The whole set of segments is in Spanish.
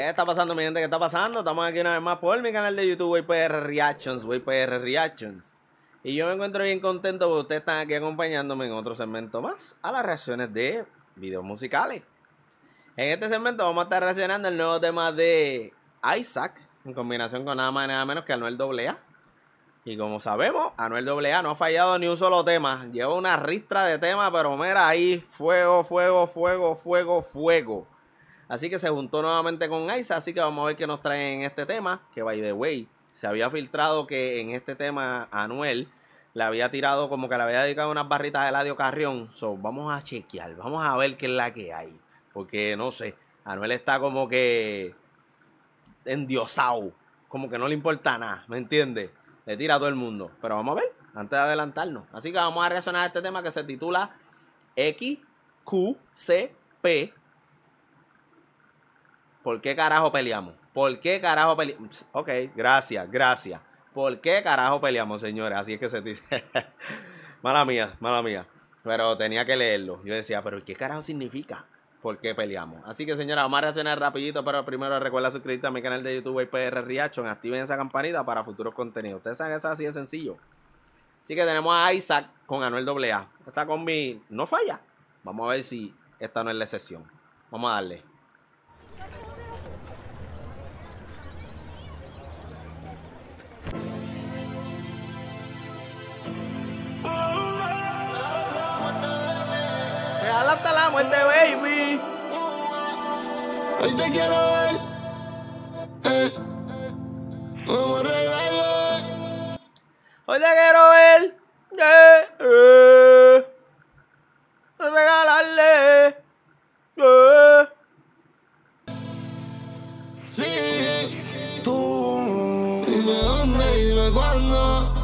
¿Qué está pasando, mi gente? ¿Qué está pasando? Estamos aquí una vez más por mi canal de YouTube, WayPR Reactions, WayPR Reactions. Y yo me encuentro bien contento porque ustedes están aquí acompañándome en otro segmento más a las reacciones de videos musicales. En este segmento vamos a estar reaccionando el nuevo tema de Isaac, en combinación con nada más y nada menos que Anuel AA. Y como sabemos, Anuel AA no ha fallado ni un solo tema. Lleva una ristra de temas, pero mira ahí, fuego, fuego, fuego, fuego, fuego. Así que se juntó nuevamente con Isaac, así que vamos a ver qué nos traen en este tema. Que by the way, se había filtrado que en este tema Anuel le había tirado como que le había dedicado unas barritas de Eladio Carrión. So, vamos a chequear, vamos a ver qué es la que hay. Porque no sé, Anuel está como que endiosado, como que no le importa nada, ¿me entiendes? Le tira a todo el mundo. Pero vamos a ver, antes de adelantarnos. Así que vamos a reaccionar a este tema que se titula XQCP. ¿Por qué carajo peleamos? ¿Por qué carajo peleamos? Ok, gracias, gracias. ¿Por qué carajo peleamos, señores? Así es que se dice. Mala mía, mala mía. Pero tenía que leerlo. Yo decía, ¿pero qué carajo significa? ¿Por qué peleamos? Así que, señora, vamos a reaccionar rapidito. Pero primero recuerda suscribirte a mi canal de YouTube, WayPR Reaction. Activen esa campanita para futuros contenidos. Ustedes saben que es así de sencillo. Así que tenemos a Isaac con Anuel AA. Esta combi no falla. Vamos a ver si esta no es la excepción. Vamos a darle. Hasta la muerte, baby. Hoy te quiero ver. Vamos a arreglarlo. Hoy te quiero ver. Regalarle. Sí, tú. Dime dónde y dime cuándo.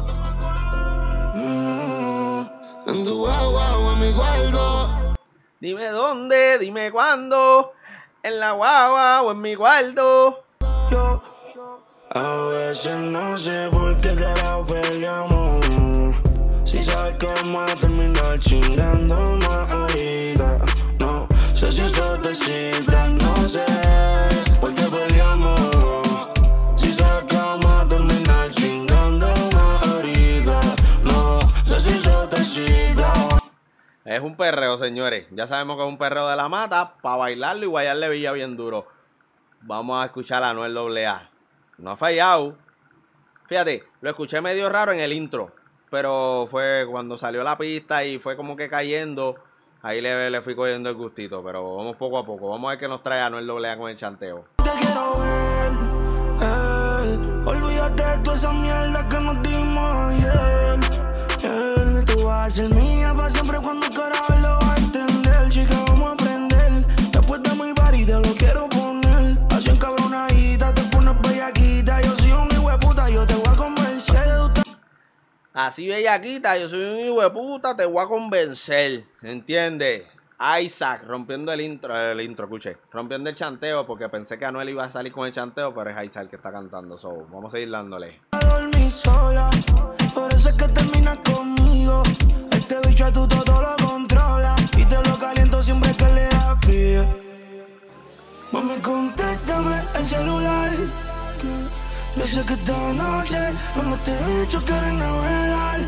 En tu guagua o en mi cuarto. Dime dónde, dime cuándo, en la guagua o en mi cuarto. Yo a veces no sé por qué carajo peleamos. Si sabes que vamos a terminar chingando más ahorita. No sé si eso te cita, no sé por qué peleamos. Si sabes que vamos a terminar chingando más ahorita. No sé si eso te cita. Es un perreo, señores. Ya sabemos que es un perreo de la mata para bailarlo y guayarle villa bien duro. Vamos a escuchar a Anuel AA. No ha fallado. Fíjate, lo escuché medio raro en el intro. Pero fue cuando salió la pista y fue como que cayendo. Ahí le fui cogiendo el gustito. Pero vamos poco a poco. Vamos a ver qué nos trae Anuel AA con el chanteo. Te quiero ver, olvídate de toda esa mierda que nos dimos ayer. Tú vas a ser mía para siempre cuando el carajo lo va a entender. Chica, vamos a aprender. Después de mi party te lo quiero poner. Así encabronadita, te pones bellaquita. Yo soy un hijo de puta, yo te voy a convencer. Así bellaquita, yo soy un hijo de puta, te voy a convencer. ¿Entiendes? Isaac rompiendo el intro, escuché. Rompiendo el chanteo porque pensé que Anuel iba a salir con el chanteo, pero es Isaac que está cantando. So, vamos a seguir dándole. Dormí sola, por eso es que terminas conmigo. Este bicho a tú todo lo controla y te lo caliento siempre que le da frío. Mami, contéstame el celular. Yo sé que esta noche cuando te bicho quieres navegar.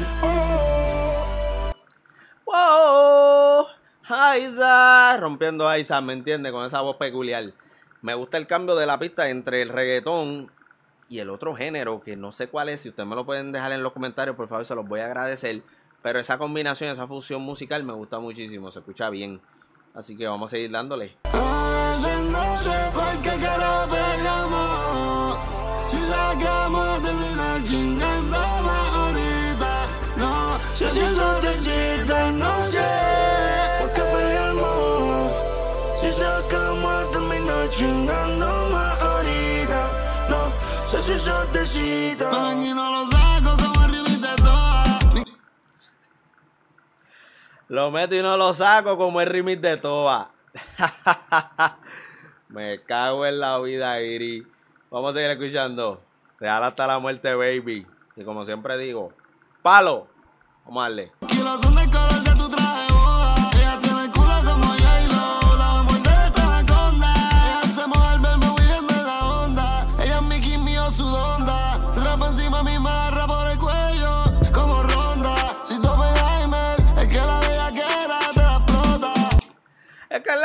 ¡Wow! Isaac, rompiendo a Isaac, ¿me entiendes? Con esa voz peculiar. Me gusta el cambio de la pista entre el reggaetón y el otro género, que no sé cuál es. Si ustedes me lo pueden dejar en los comentarios, por favor, se los voy a agradecer. Pero esa combinación, esa fusión musical me gusta muchísimo, se escucha bien. Así que vamos a seguir dándole. A veces no sé por qué carajo peleamos. Si sacamos a terminar chingando más ahorita. No sé si eso te cita, no sé por qué peleamos. Si sacamos a terminar chingando más ahorita. No sé si eso te cita. Ven y no lo saco como el remix de toa. Lo meto y no lo saco como el remix de Toa. Me cago en la vida, Iri. Vamos a seguir escuchando. Déjala hasta la muerte, baby. Y como siempre digo, palo. Vamos a darle. Kilos son del color de tu traje de boda. Ella tiene el culo como J-Lo. La vemos de esta anaconda. Ella se mueve el verbo huyendo en la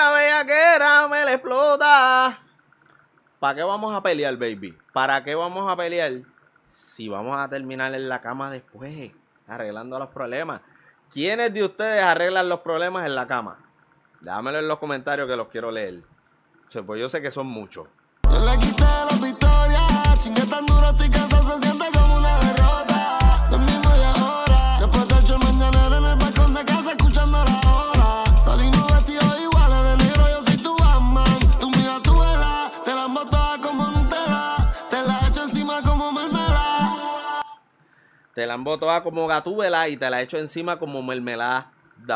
esa bellaquera me la explota. ¿Para qué vamos a pelear, baby? ¿Para qué vamos a pelear si vamos a terminar en la cama después, arreglando los problemas? ¿Quiénes de ustedes arreglan los problemas en la cama? Déjamelo en los comentarios que los quiero leer. O sea, pues yo sé que son muchos. Yo le quité la victoria, chingue tan duro, estoy cansado, se siente como una derrota. Del mismo de ahora, después del show mañanero en el balcón de casa escuchando la hora. Salimos vestidos iguales de negro, yo soy tu Batman. Tu mía, tu vela, te la emboto toda como Nutella, te la echo encima como mermelada. Te la emboto toda como Gatúbela y te la echo encima como mermelada.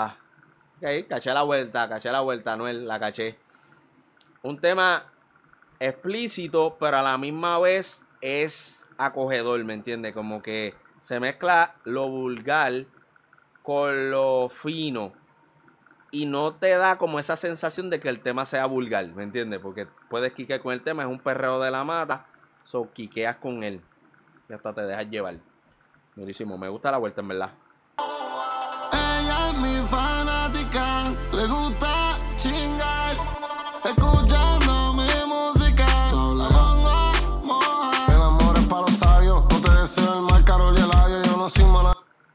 Ok, caché la vuelta, Anuel, la caché. Un tema explícito, pero a la misma vez es acogedor, ¿me entiendes? Como que se mezcla lo vulgar con lo fino y no te da como esa sensación de que el tema sea vulgar, ¿me entiendes? Porque puedes quiquear con el tema, es un perreo de la mata, so quiqueas con él y hasta te dejas llevar. Durísimo, me gusta la vuelta en verdad. Ella es mi fanática, le gusta chingar, escuchando mi música. La pongo a mojar. El amor es para los sabios, no te deseo el mal, Carol y Eladio, yo no soy mala.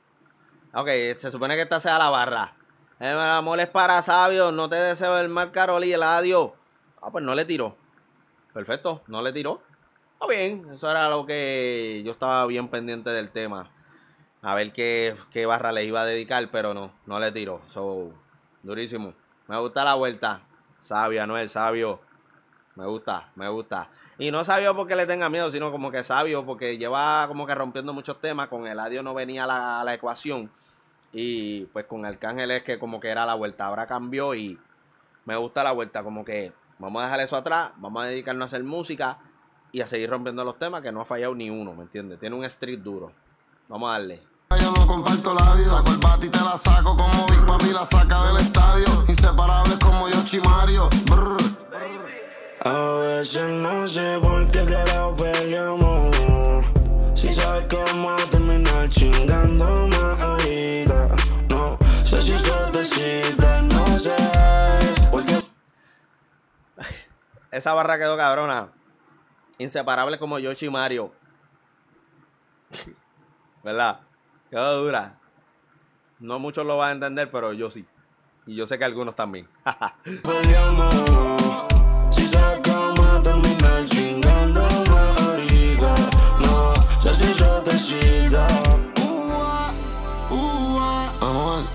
Ok, se supone que esta sea la barra. El amor es para sabios, no te deseo el mal, Carol y Eladio. Ah, pues no le tiró. Perfecto, no le tiró. Está bien, eso era lo que yo estaba bien pendiente del tema. A ver qué barra le iba a dedicar, pero no le tiró. So, durísimo. Me gusta la vuelta. Sabio, Anuel, sabio. Me gusta. Y no sabio porque le tenga miedo, sino como que sabio porque lleva como que rompiendo muchos temas. Con Eladio no venía la ecuación. Y pues con Arcángel es que como que era la vuelta. Ahora cambió y me gusta la vuelta. Como que vamos a dejar eso atrás. Vamos a dedicarnos a hacer música y a seguir rompiendo los temas que no ha fallado ni uno, ¿me entiendes? Tiene un street duro. Vamos a darle. Yo no comparto la vida, saco el bate y te la saco como Big Papi la saca del estadio. Inseparables como Yoshi Mario. Brr. A veces no sé por qué carajo peleamos. Si sabes que vamos a terminar chingando más ahorita. No sé si se decide, no sé. Porque... Esa barra quedó cabrona. Inseparables como Yoshi y Mario. ¿Verdad? Quedó dura. No muchos lo van a entender, pero yo sí. Y yo sé que algunos también. Si sabes que vamos a terminar chingando más ahorita. No sé si se decida. Amor.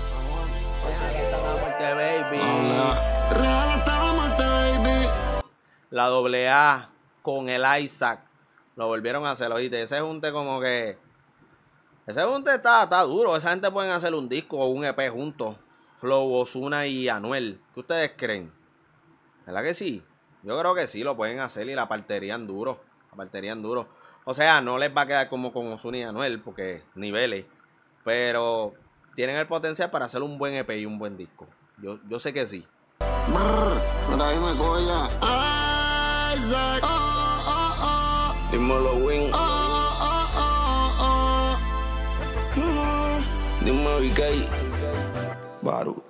Real hasta la muerte, baby. La AA con el Isaac. Lo volvieron a hacer, oíste. Ese junte como que... Ese junte está duro. Esa gente pueden hacer un disco o un EP juntos. Flow, Ozuna y Anuel. ¿Qué ustedes creen? ¿Verdad que sí? Yo creo que sí, lo pueden hacer y la parterían duro. O sea, no les va a quedar como con Ozuna y Anuel porque niveles. Pero tienen el potencial para hacer un buen EP y un buen disco. Yo sé que sí. Por ahí me colla. Isaac. Dímelo, Win. Dímelo, VK. Baru.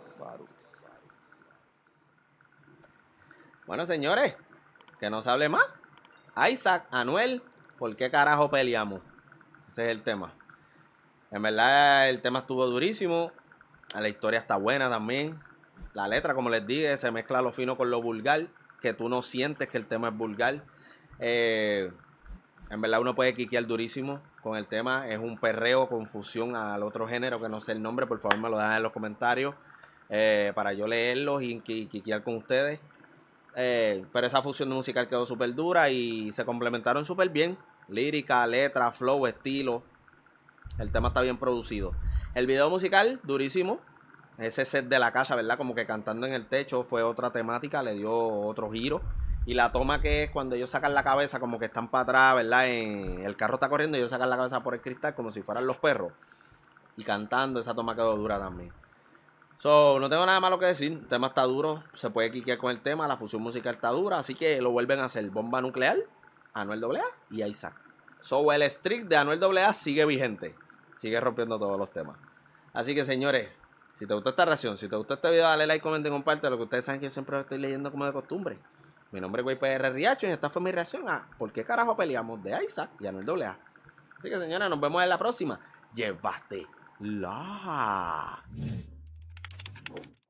Bueno, señores, que no se hable más. Isaac, Anuel, ¿por qué carajo peleamos? Ese es el tema. En verdad, el tema estuvo durísimo. La historia está buena también. La letra, como les dije, se mezcla lo fino con lo vulgar. Que tú no sientes que el tema es vulgar. En verdad, uno puede quiquear durísimo con el tema. Es un perreo, confusión al otro género que no sé el nombre. Por favor, me lo dejan en los comentarios para yo leerlos y quiquear con ustedes. Pero esa fusión musical quedó súper dura y se complementaron súper bien. Lírica, letra, flow, estilo. El tema está bien producido. El video musical, durísimo. Ese set de la casa, ¿verdad? Como que cantando en el techo fue otra temática, le dio otro giro. Y la toma que es cuando ellos sacan la cabeza, como que están para atrás, ¿verdad? El carro está corriendo y ellos sacan la cabeza por el cristal como si fueran los perros. Y cantando, esa toma quedó dura también. So, no tengo nada malo que decir. El tema está duro. Se puede quiquear con el tema. La fusión musical está dura. Así que lo vuelven a hacer. Bomba Nuclear, Anuel AA y Isaac. So, el streak de Anuel AA sigue vigente. Sigue rompiendo todos los temas. Así que, señores, Si te gustó esta reacción, si te gustó este video, dale like, comenta y comparte. Lo que ustedes saben que yo siempre lo estoy leyendo como de costumbre. Mi nombre es GuayPR Reaction y esta fue mi reacción a ¿por qué carajo peleamos de Isaac y Anuel AA? Así que señores, nos vemos en la próxima. Llévatela.